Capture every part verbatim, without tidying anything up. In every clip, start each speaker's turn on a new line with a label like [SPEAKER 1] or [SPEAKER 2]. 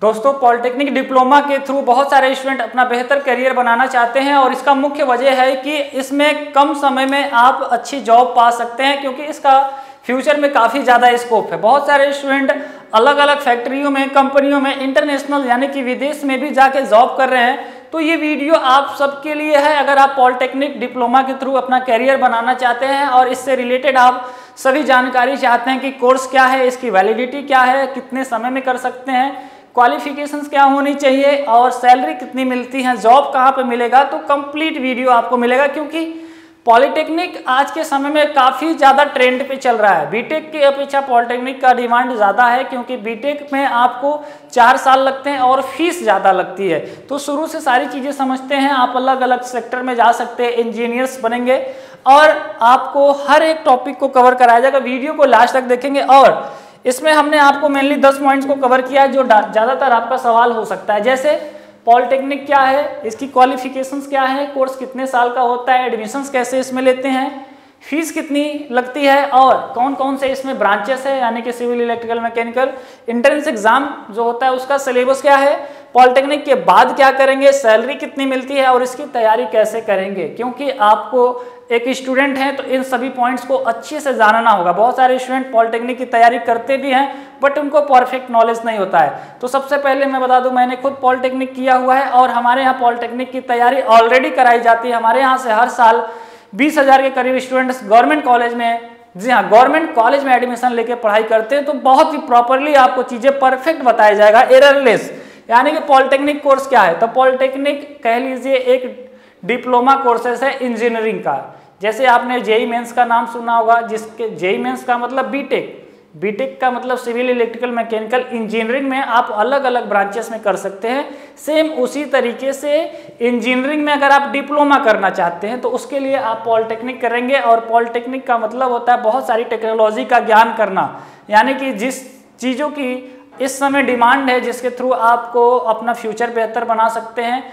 [SPEAKER 1] दोस्तों polytechnic diploma के through बहुत सारे स्टूडेंट अपना बेहतर करियर बनाना चाहते हैं और इसका मुख्य वजह है कि इसमें कम समय में आप अच्छी जॉब पा सकते हैं, क्योंकि इसका फ्यूचर में काफ़ी ज़्यादा स्कोप है। बहुत सारे स्टूडेंट अलग अलग फैक्ट्रियों में, कंपनियों में, इंटरनेशनल यानी कि विदेश में भी जाके जॉब कर रहे हैं। तो ये वीडियो आप सबके लिए है अगर आप पॉलिटेक्निक डिप्लोमा के थ्रू अपना करियर बनाना चाहते हैं और इससे रिलेटेड आप सभी जानकारी चाहते हैं कि कोर्स क्या है, इसकी वैलिडिटी क्या है, कितने समय में कर सकते हैं, क्वालिफिकेशंस क्या होनी चाहिए और सैलरी कितनी मिलती है, जॉब कहाँ पे मिलेगा, तो कंप्लीट वीडियो आपको मिलेगा। क्योंकि पॉलिटेक्निक आज के समय में काफ़ी ज़्यादा ट्रेंड पे चल रहा है। बीटेक की अपेक्षा पॉलिटेक्निक का डिमांड ज़्यादा है, क्योंकि बीटेक में आपको चार साल लगते हैं और फीस ज़्यादा लगती है। तो शुरू से सारी चीज़ें समझते हैं, आप अलग अलग सेक्टर में जा सकते हैं, इंजीनियर्स बनेंगे और आपको हर एक टॉपिक को कवर कराया जाएगा। वीडियो को लास्ट तक देखेंगे और इसमें हमने आपको मेनली दस पॉइंट्स को कवर किया है जो ज़्यादातर आपका सवाल हो सकता है। जैसे पॉलिटेक्निक क्या है, इसकी क्वालिफिकेशंस क्या है, कोर्स कितने साल का होता है, एडमिशन्स कैसे इसमें लेते हैं, फीस कितनी लगती है और कौन कौन से इसमें ब्रांचेस है, यानी कि civil, electrical, mechanical, entrance exam जो होता है उसका सिलेबस क्या है, पॉलिटेक्निक के बाद क्या करेंगे, सैलरी कितनी मिलती है और इसकी तैयारी कैसे करेंगे। क्योंकि आपको एक स्टूडेंट हैं तो इन सभी पॉइंट्स को अच्छे से जानना होगा। बहुत सारे स्टूडेंट पॉलिटेक्निक की तैयारी करते भी हैं बट उनको परफेक्ट नॉलेज नहीं होता है। तो सबसे पहले मैं बता दूं, मैंने खुद पॉलिटेक्निक किया हुआ है और हमारे यहाँ पॉलिटेक्निक की तैयारी ऑलरेडी कराई जाती है। हमारे यहाँ से हर साल बीस हजार के करीब स्टूडेंट्स गवर्नमेंट कॉलेज में, जी हाँ, गवर्नमेंट कॉलेज में एडमिशन लेके पढ़ाई करते हैं। तो बहुत ही प्रॉपरली आपको चीज़ें परफेक्ट बताया जाएगा, एररलेस। यानी कि पॉलिटेक्निक कोर्स क्या है, तो पॉलिटेक्निक कह लीजिए एक डिप्लोमा कोर्सेस है इंजीनियरिंग का। जैसे आपने जेई मेंस का नाम सुना होगा, जिसके जेई मेंस का मतलब बीटेक, बीटेक का मतलब सिविल, इलेक्ट्रिकल, मैकेनिकल, इंजीनियरिंग में आप अलग अलग ब्रांचेस में कर सकते हैं। सेम उसी तरीके से इंजीनियरिंग में अगर आप डिप्लोमा करना चाहते हैं तो उसके लिए आप पॉलिटेक्निक करेंगे। और पॉलिटेक्निक का मतलब होता है बहुत सारी टेक्नोलॉजी का ज्ञान करना, यानी कि जिस चीज़ों की इस समय डिमांड है, जिसके थ्रू आपको अपना फ्यूचर बेहतर बना सकते हैं।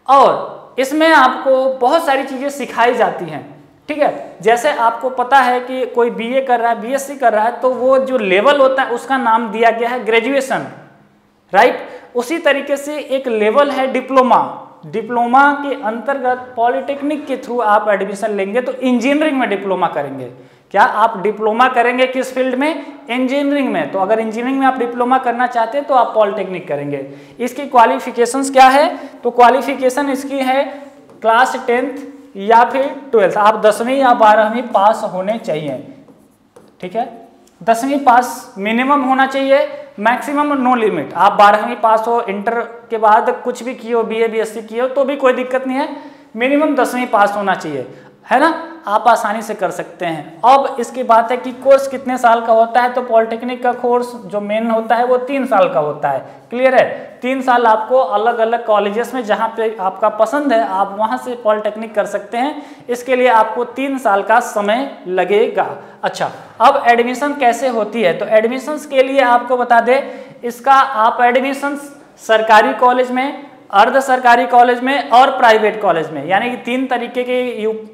[SPEAKER 1] और इसमें आपको बहुत सारी चीज़ें सिखाई जाती हैं, ठीक है। जैसे आपको पता है कि कोई बीए कर रहा है, बीएससी कर रहा है, तो वो जो लेवल होता है उसका नाम दिया गया है ग्रेजुएशन, राइट। उसी तरीके से एक लेवल है डिप्लोमा। डिप्लोमा के अंतर्गत पॉलिटेक्निक के थ्रू आप एडमिशन लेंगे तो इंजीनियरिंग में डिप्लोमा करेंगे। क्या आप डिप्लोमा करेंगे किस फील्ड में, इंजीनियरिंग में। तो अगर इंजीनियरिंग में आप डिप्लोमा करना चाहते हैं तो आप पॉलिटेक्निक करेंगे। इसकी क्वालिफिकेशंस क्या है, तो क्वालिफिकेशन इसकी है क्लास टेंथ या फिर ट्वेल्थ, आप दसवीं या बारहवीं पास होने चाहिए, ठीक है। दसवीं पास मिनिमम होना चाहिए, मैक्सिमम नो लिमिट। आप बारहवीं पास हो, इंटर के बाद कुछ भी किए हो, बीए बीएससी किए हो तो भी कोई दिक्कत नहीं है, मिनिमम दसवीं पास होना चाहिए, है ना। आप आसानी से कर सकते हैं। अब इसकी बात है कि कोर्स कितने साल का होता है, तो पॉलिटेक्निक का कोर्स जो मेन होता है वो तीन साल का होता है। क्लियर है, तीन साल आपको अलग अलग कॉलेजेस में जहाँ पे आपका पसंद है आप वहाँ से पॉलिटेक्निक कर सकते हैं। इसके लिए आपको तीन साल का समय लगेगा। अच्छा, अब एडमिशन कैसे होती है, तो एडमिशन्स के लिए आपको बता दें, इसका आप एडमिशन सरकारी कॉलेज में, अर्ध सरकारी कॉलेज में और प्राइवेट कॉलेज में, यानी कि तीन तरीके के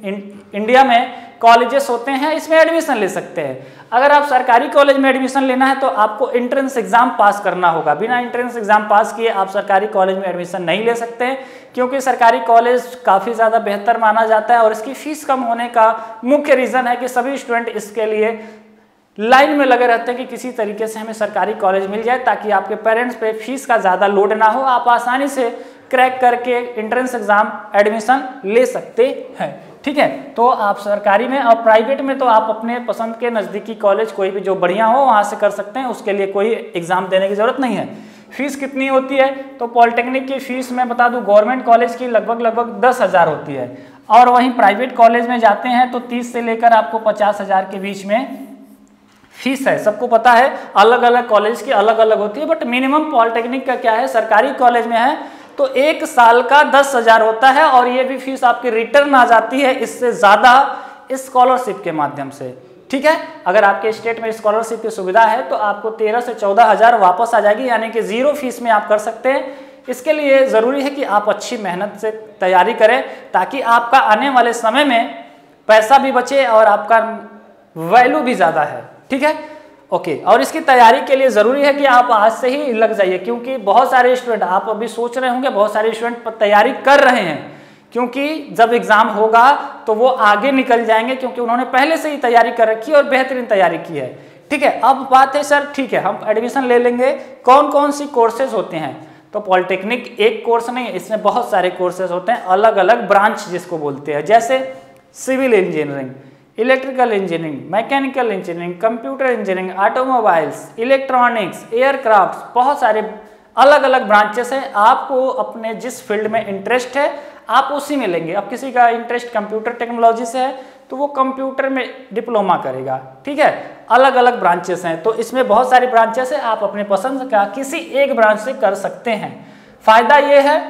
[SPEAKER 1] इंडिया में कॉलेजेस होते हैं, इसमें एडमिशन ले सकते हैं। अगर आप सरकारी कॉलेज में एडमिशन लेना है तो आपको एंट्रेंस एग्जाम पास करना होगा। बिना एंट्रेंस एग्जाम पास किए आप सरकारी कॉलेज में एडमिशन नहीं ले सकते हैं, क्योंकि सरकारी कॉलेज काफ़ी ज़्यादा बेहतर माना जाता है और इसकी फीस कम होने का मुख्य रीज़न है कि सभी स्टूडेंट इसके लिए लाइन में लगे रहते हैं कि किसी तरीके से हमें सरकारी कॉलेज मिल जाए, ताकि आपके पेरेंट्स पे फीस का ज़्यादा लोड ना हो, आप आसानी से क्रैक करके एंट्रेंस एग्जाम एडमिशन ले सकते हैं, ठीक है। तो आप सरकारी में और प्राइवेट में तो आप अपने पसंद के नज़दीकी कॉलेज कोई भी जो बढ़िया हो वहाँ से कर सकते हैं, उसके लिए कोई एग्जाम देने की ज़रूरत नहीं है। फीस कितनी होती है, तो पॉलिटेक्निक की फीस मैं बता दूं, गवर्नमेंट कॉलेज की लगभग लगभग दस हज़ार होती है और वहीं प्राइवेट कॉलेज में जाते हैं तो तीस से लेकर आपको पचास हज़ार के बीच में फीस है। सबको पता है अलग अलग कॉलेज की अलग अलग होती है, बट मिनिमम पॉलिटेक्निक का क्या है, सरकारी कॉलेज में है तो एक साल का दस हजार होता है और ये भी फीस आपकी रिटर्न आ जाती है इससे ज़्यादा स्कॉलरशिप के माध्यम से, ठीक है। अगर आपके स्टेट में स्कॉलरशिप की सुविधा है तो आपको तेरह से चौदह हज़ार वापस आ जाएगी, यानी कि जीरो फीस में आप कर सकते हैं। इसके लिए ज़रूरी है कि आप अच्छी मेहनत से तैयारी करें, ताकि आपका आने वाले समय में पैसा भी बचे और आपका वैल्यू भी ज़्यादा है, ठीक है। ओके okay, और इसकी तैयारी के लिए ज़रूरी है कि आप आज से ही लग जाइए, क्योंकि बहुत सारे स्टूडेंट, आप अभी सोच रहे होंगे, बहुत सारे स्टूडेंट तैयारी कर रहे हैं, क्योंकि जब एग्ज़ाम होगा तो वो आगे निकल जाएंगे, क्योंकि उन्होंने पहले से ही तैयारी कर रखी है और बेहतरीन तैयारी की है। ठीक है, अब बात है सर, ठीक है हम एडमिशन ले लेंगे, कौन कौन सी कोर्सेज होते हैं? तो पॉलिटेक्निक एक कोर्स नहीं है, इसमें बहुत सारे कोर्सेज होते हैं, अलग अलग ब्रांच जिसको बोलते हैं, जैसे civil engineering, electrical engineering, mechanical engineering, computer engineering, automobiles, electronics, aircraft, बहुत सारे अलग अलग ब्रांचेस हैं। आपको अपने जिस फील्ड में इंटरेस्ट है आप उसी में लेंगे। अब किसी का इंटरेस्ट कंप्यूटर टेक्नोलॉजी से है तो वो कंप्यूटर में डिप्लोमा करेगा। ठीक है, अलग अलग ब्रांचेस हैं, तो इसमें बहुत सारी ब्रांचेस हैं, आप अपने पसंद का किसी एक ब्रांच से कर सकते हैं। फायदा ये है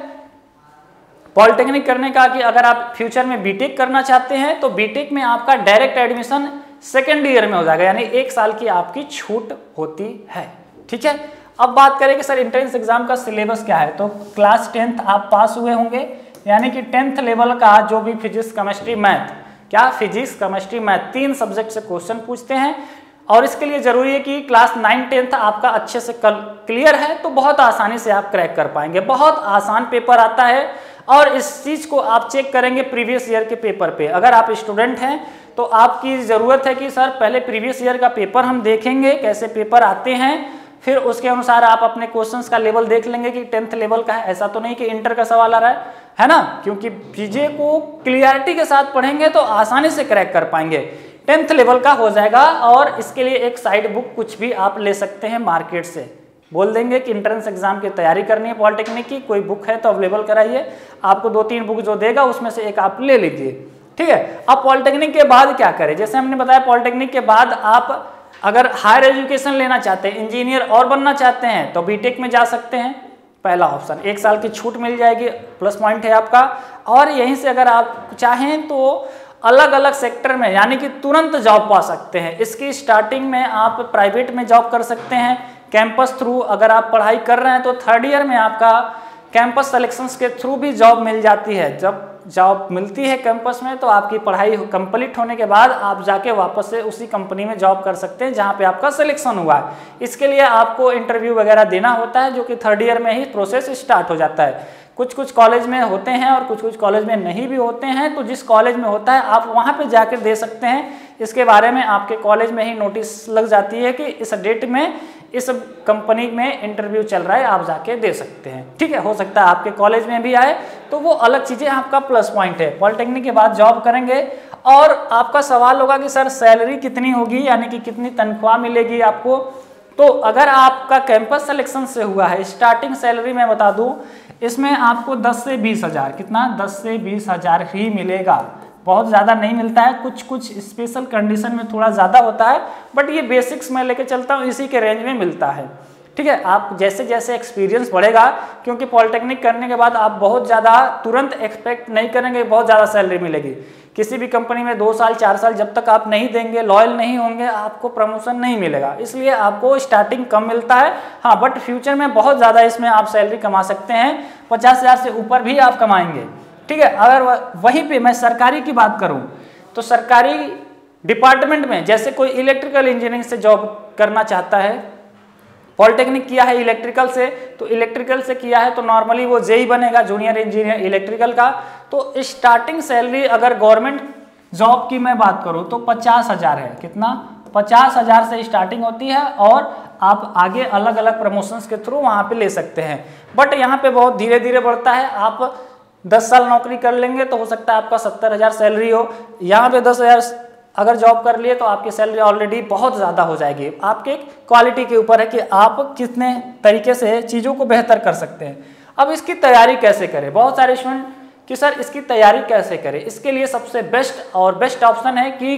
[SPEAKER 1] पॉलिटेक्निक करने का कि अगर आप फ्यूचर में बीटेक करना चाहते हैं तो बीटेक में आपका डायरेक्ट एडमिशन सेकेंड ईयर में हो जाएगा, यानी एक साल की आपकी छूट होती है। ठीक है, अब बात करें कि सर एंट्रेंस एग्जाम का सिलेबस क्या है, तो क्लास टेंथ आप पास हुए होंगे, यानी कि टेंथ लेवल का जो भी फिजिक्स केमिस्ट्री मैथ, क्या फिजिक्स केमिस्ट्री मैथ तीन सब्जेक्ट से क्वेश्चन पूछते हैं, और इसके लिए जरूरी है कि क्लास नाइन टेंथ आपका अच्छे से क्लियर है, तो बहुत आसानी से आप क्रैक कर पाएंगे। बहुत आसान पेपर आता है, और इस चीज़ को आप चेक करेंगे प्रीवियस ईयर के पेपर पे। अगर आप स्टूडेंट हैं तो आपकी ज़रूरत है कि सर पहले प्रीवियस ईयर का पेपर हम देखेंगे कैसे पेपर आते हैं, फिर उसके अनुसार आप अपने क्वेश्चंस का लेवल देख लेंगे कि टेंथ लेवल का है, ऐसा तो नहीं कि इंटर का सवाल आ रहा है, है ना, क्योंकि चीज़ें को क्लियरिटी के साथ पढ़ेंगे तो आसानी से क्रैक कर पाएंगे। टेंथ लेवल का हो जाएगा, और इसके लिए एक साइड बुक कुछ भी आप ले सकते हैं मार्केट से, बोल देंगे कि एंट्रेंस एग्जाम की तैयारी करनी है पॉलिटेक्निक की, कोई बुक है तो अवेलेबल कराइए, आपको दो तीन बुक जो देगा उसमें से एक आप ले लीजिए। ठीक है, अब पॉलिटेक्निक के बाद क्या करें, जैसे हमने बताया पॉलिटेक्निक के बाद आप अगर हायर एजुकेशन लेना चाहते हैं, इंजीनियर और बनना चाहते हैं, तो बीटेक में जा सकते हैं, पहला ऑप्शन, एक साल की छूट मिल जाएगी, प्लस पॉइंट है आपका। और यहीं से अगर आप चाहें तो अलग अलग सेक्टर में, यानी कि तुरंत जॉब पा सकते हैं। इसकी स्टार्टिंग में आप प्राइवेट में जॉब कर सकते हैं कैंपस थ्रू, अगर आप पढ़ाई कर रहे हैं तो थर्ड ईयर में आपका कैंपस सिलेक्शंस के थ्रू भी जॉब मिल जाती है। जब जॉब मिलती है कैंपस में तो आपकी पढ़ाई कंप्लीट होने के बाद आप जाके वापस से उसी कंपनी में जॉब कर सकते हैं जहां पे आपका सिलेक्शन हुआ है। इसके लिए आपको इंटरव्यू वगैरह देना होता है, जो कि थर्ड ईयर में ही प्रोसेस स्टार्ट हो जाता है। कुछ कुछ कॉलेज में होते हैं और कुछ कुछ कॉलेज में नहीं भी होते हैं, तो जिस कॉलेज में होता है आप वहाँ पे जाकर दे सकते हैं। इसके बारे में आपके कॉलेज में ही नोटिस लग जाती है कि इस डेट में इस कंपनी में इंटरव्यू चल रहा है, आप जाके दे सकते हैं। ठीक है, हो सकता है आपके कॉलेज में भी आए, तो वो अलग चीज़ें आपका प्लस पॉइंट है। पॉलिटेक्निक के बाद जॉब करेंगे, और आपका सवाल होगा कि सर सैलरी कितनी होगी, यानी कि कितनी तनख्वाह मिलेगी आपको। तो अगर आपका कैंपस सिलेक्शन से हुआ है, स्टार्टिंग सैलरी मैं बता दूं, इसमें आपको दस से बीस हज़ार, कितना, दस से बीस हज़ार ही मिलेगा, बहुत ज़्यादा नहीं मिलता है। कुछ कुछ स्पेशल कंडीशन में थोड़ा ज़्यादा होता है, बट ये बेसिक्स में लेके चलता हूँ, इसी के रेंज में मिलता है। ठीक है, आप जैसे जैसे एक्सपीरियंस बढ़ेगा, क्योंकि पॉलिटेक्निक करने के बाद आप बहुत ज़्यादा तुरंत एक्सपेक्ट नहीं करेंगे बहुत ज़्यादा सैलरी मिलेगी। किसी भी कंपनी में दो साल चार साल जब तक आप नहीं देंगे, लॉयल नहीं होंगे, आपको प्रमोशन नहीं मिलेगा, इसलिए आपको स्टार्टिंग कम मिलता है। हाँ, बट फ्यूचर में बहुत ज़्यादा इसमें आप सैलरी कमा सकते हैं, पचास हज़ार से ऊपर भी आप कमाएंगे। ठीक है, अगर वहीं पे मैं सरकारी की बात करूं तो सरकारी डिपार्टमेंट में, जैसे कोई इलेक्ट्रिकल इंजीनियरिंग से जॉब करना चाहता है, पॉलिटेक्निक किया है इलेक्ट्रिकल से, तो इलेक्ट्रिकल से किया है तो नॉर्मली वो जेई बनेगा, जूनियर इंजीनियर इलेक्ट्रिकल का। तो स्टार्टिंग सैलरी अगर गवर्नमेंट जॉब की मैं बात करूं तो पचास हज़ार है, कितना, पचास हज़ार से स्टार्टिंग होती है, और आप आगे अलग अलग प्रमोशंस के थ्रू वहाँ पे ले सकते हैं। बट यहाँ पे बहुत धीरे धीरे बढ़ता है। आप दस साल नौकरी कर लेंगे तो हो सकता है आपका सत्तर हज़ार सैलरी हो, यहाँ पे दस हज़ार अगर जॉब कर लिए तो आपकी सैलरी ऑलरेडी बहुत ज़्यादा हो जाएगी। आपके क्वालिटी के ऊपर है कि आप कितने तरीके से चीज़ों को बेहतर कर सकते हैं। अब इसकी तैयारी कैसे करें, बहुत सारे स्टूडेंट कि सर इसकी तैयारी कैसे करें, इसके लिए सबसे बेस्ट और बेस्ट ऑप्शन है कि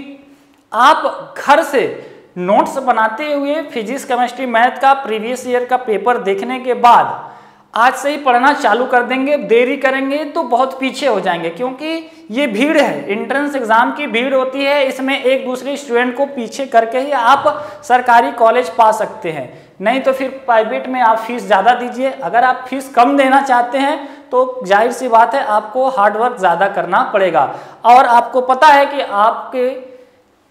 [SPEAKER 1] आप घर से नोट्स बनाते हुए फिजिक्स केमिस्ट्री मैथ का प्रीवियस ईयर का पेपर देखने के बाद आज से ही पढ़ना चालू कर देंगे। देरी करेंगे तो बहुत पीछे हो जाएंगे, क्योंकि ये भीड़ है, एंट्रेंस एग्जाम की भीड़ होती है, इसमें एक दूसरे स्टूडेंट को पीछे करके ही आप सरकारी कॉलेज पा सकते हैं। नहीं तो फिर प्राइवेट में आप फीस ज़्यादा दीजिए। अगर आप फीस कम देना चाहते हैं तो जाहिर सी बात है आपको हार्डवर्क ज़्यादा करना पड़ेगा। और आपको पता है कि आपके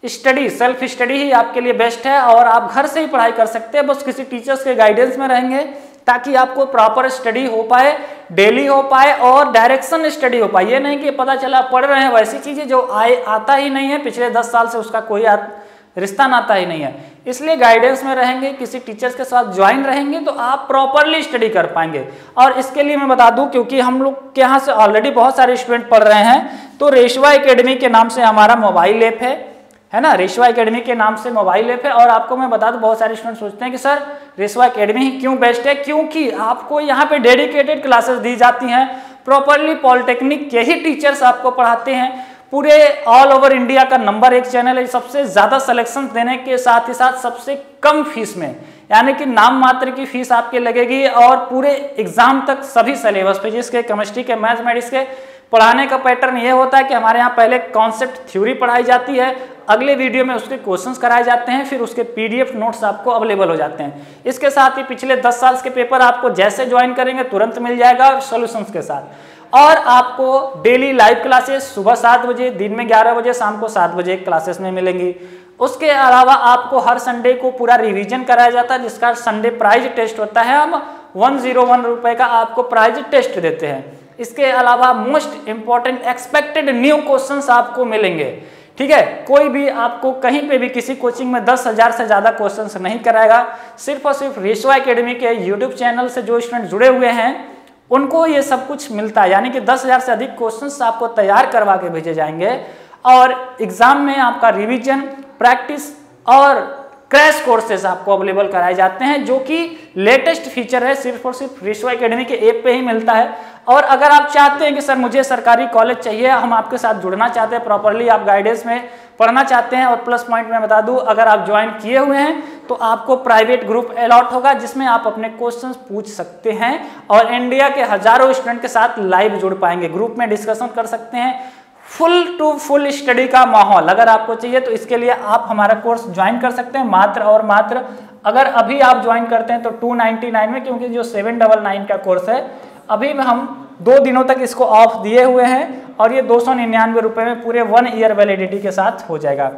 [SPEAKER 1] स्टडी, सेल्फ स्टडी ही आपके लिए बेस्ट है और आप घर से ही पढ़ाई कर सकते हैं, बस किसी टीचर्स के गाइडेंस में रहेंगे ताकि आपको प्रॉपर स्टडी हो पाए, डेली हो पाए और डायरेक्शन स्टडी हो पाए। ये नहीं कि पता चला पढ़ रहे हैं वैसी चीजें जो आए आता ही नहीं है, पिछले दस साल से उसका कोई रिश्ता नाता ही नहीं है। इसलिए गाइडेंस में रहेंगे, किसी टीचर्स के साथ ज्वाइन रहेंगे तो आप प्रॉपरली स्टडी कर पाएंगे। और इसके लिए मैं बता दूं, क्योंकि हम लोग के यहाँ से ऑलरेडी बहुत सारे स्टूडेंट पढ़ रहे हैं, तो रेशवा एकेडमी के नाम से हमारा मोबाइल ऐप है है ना, रेशवा एकेडमी के नाम से मोबाइल ऐप है। और आपको मैं बता दूं, बहुत सारे स्टूडेंट सोचते हैं कि सर रेशवा एकेडमी ही क्यों बेस्ट है, क्योंकि आपको यहाँ पे डेडिकेटेड क्लासेस दी जाती हैं, प्रॉपरली पॉलिटेक्निक के ही टीचर्स आपको पढ़ाते हैं, पूरे ऑल ओवर इंडिया का नंबर एक चैनल है, सबसे ज्यादा सिलेक्शन देने के साथ ही साथ सबसे कम फीस में, यानी कि नाम मात्र की फीस आपके लगेगी और पूरे एग्जाम तक सभी सिलेबस, फिजिक्स के, केमिस्ट्री के, मैथमेटिक्स के पढ़ाने का पैटर्न ये होता है कि हमारे यहाँ पहले कॉन्सेप्ट थ्योरी पढ़ाई जाती है, अगले वीडियो में उसके क्वेश्चंस कराए जाते हैं, फिर उसके पीडीएफ नोट्स आपको अवेलेबल हो जाते हैं। इसके साथ ही पिछले दस साल के पेपर आपको जैसे ज्वाइन करेंगे तुरंत मिल जाएगा सॉल्यूशंस के साथ। और आपको डेली लाइव क्लासेस सुबह सात बजे, दिन में ग्यारह बजे, शाम को सात बजे क्लासेस में मिलेंगी। उसके अलावा आपको हर संडे को पूरा रिवीजन कराया जाता है, जिसका संडे प्राइज टेस्ट होता है, हम वन जीरो वन रुपए का आपको प्राइज टेस्ट देते हैं। इसके अलावा most important expected new questions आपको मिलेंगे, ठीक है। कोई भी आपको कहीं पे भी किसी कोचिंग में दस हजार से ज्यादा क्वेश्चंस नहीं कराएगा, सिर्फ और सिर्फ रेशवा एकेडमी के यूट्यूब चैनल से जो स्टूडेंट जुड़े हुए हैं उनको ये सब कुछ मिलता है, यानी कि दस हजार से अधिक क्वेश्चंस आपको तैयार करवा के भेजे जाएंगे और एग्जाम में आपका रिवीजन, प्रैक्टिस और क्रैश कोर्सेज आपको अवेलेबल कराए जाते हैं, जो कि लेटेस्ट फीचर है, सिर्फ और सिर्फ रेशवा एकेडमी के ऐप पे ही मिलता है। और अगर आप चाहते हैं कि सर मुझे सरकारी कॉलेज चाहिए, हम आपके साथ जुड़ना चाहते हैं, प्रॉपरली आप गाइडेंस में पढ़ना चाहते हैं, और प्लस पॉइंट में बता दूं, अगर आप ज्वाइन किए हुए हैं तो आपको प्राइवेट ग्रुप अलॉट होगा जिसमें आप अपने क्वेश्चंस पूछ सकते हैं और इंडिया के हजारों स्टूडेंट के साथ लाइव जुड़ पाएंगे, ग्रुप में डिस्कशन कर सकते हैं, फुल टू फुल स्टडी का माहौल अगर आपको चाहिए तो इसके लिए आप हमारा कोर्स ज्वाइन कर सकते हैं, मात्र और मात्र अगर अभी आप ज्वाइन करते हैं तो टू नाइनटी नाइन में, क्योंकि जो सेवन डबल नाइन का कोर्स है अभी में हम दो दिनों तक इसको ऑफ दिए हुए हैं और ये दो सौ निन्यानवे रुपए में पूरे वन ईयर वैलिडिटी के साथ हो जाएगा।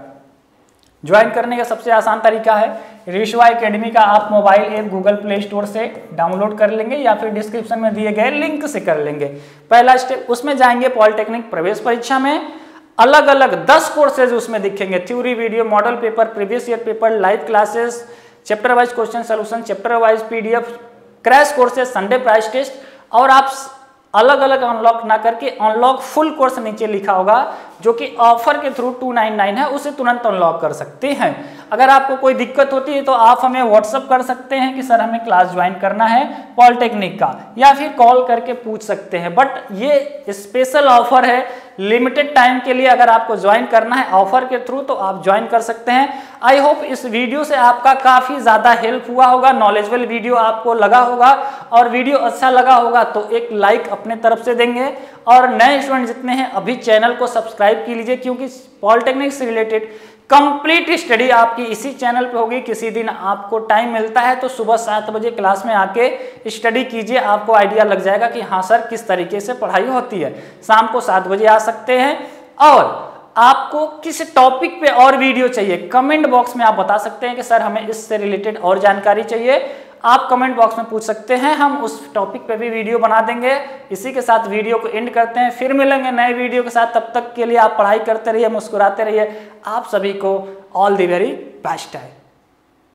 [SPEAKER 1] ज्वाइन करने का सबसे आसान तरीका है, रेशवा एकेडमी का आप mobile app Google Play Store से डाउनलोड कर लेंगे या फिर डिस्क्रिप्शन में दिए गए लिंक से कर लेंगे। पहला स्टेप, उसमें जाएंगे पॉलिटेक्निक प्रवेश परीक्षा में, अलग अलग दस कोर्सेज उसमें दिखेंगे, theory, video, model paper, previous year paper, live classes, chapter wise question solution, chapter wise PDF, crash courses, Sunday price test, और आप अलग अलग अनलॉक ना करके अनलॉक फुल कोर्स नीचे लिखा होगा जो कि ऑफर के थ्रू टू नाइन नाइन है, उसे तुरंत अनलॉक कर सकते हैं। अगर आपको कोई दिक्कत होती है तो आप हमें व्हाट्सअप कर सकते हैं कि सर हमें क्लास ज्वाइन करना है पॉलिटेक्निक का, या फिर कॉल करके पूछ सकते हैं। बट ये स्पेशल ऑफर है, लिमिटेड टाइम के लिए, अगर आपको ज्वाइन करना है ऑफर के थ्रू तो आप ज्वाइन कर सकते हैं। आई होप इस वीडियो से आपका काफी ज्यादा हेल्प हुआ होगा, नॉलेजेबल वीडियो आपको लगा होगा, और वीडियो अच्छा लगा होगा तो एक लाइक अपने तरफ से देंगे, और नए स्टूडेंट जितने हैं अभी चैनल को सब्सक्राइब की लीजिए, क्योंकि पॉलिटेक्निक से रिलेटेड कंप्लीट स्टडी आपकी इसी चैनल पे होगी। किसी दिन आपको टाइम मिलता है तो सुबह सात बजे क्लास में आके स्टडी कीजिए, आपको आइडिया लग जाएगा कि हाँ सर किस तरीके से पढ़ाई होती है। शाम को सात बजे आ सकते हैं, और आपको किस टॉपिक पे और वीडियो चाहिए कमेंट बॉक्स में आप बता सकते हैं कि सर हमें इससे रिलेटेड और जानकारी चाहिए, आप कमेंट बॉक्स में पूछ सकते हैं, हम उस टॉपिक पे भी वीडियो बना देंगे। इसी के साथ वीडियो को एंड करते हैं, फिर मिलेंगे नए वीडियो के साथ। तब तक के लिए आप पढ़ाई करते रहिए, मुस्कुराते रहिए। आप सभी को ऑल द वेरी बेस्ट है।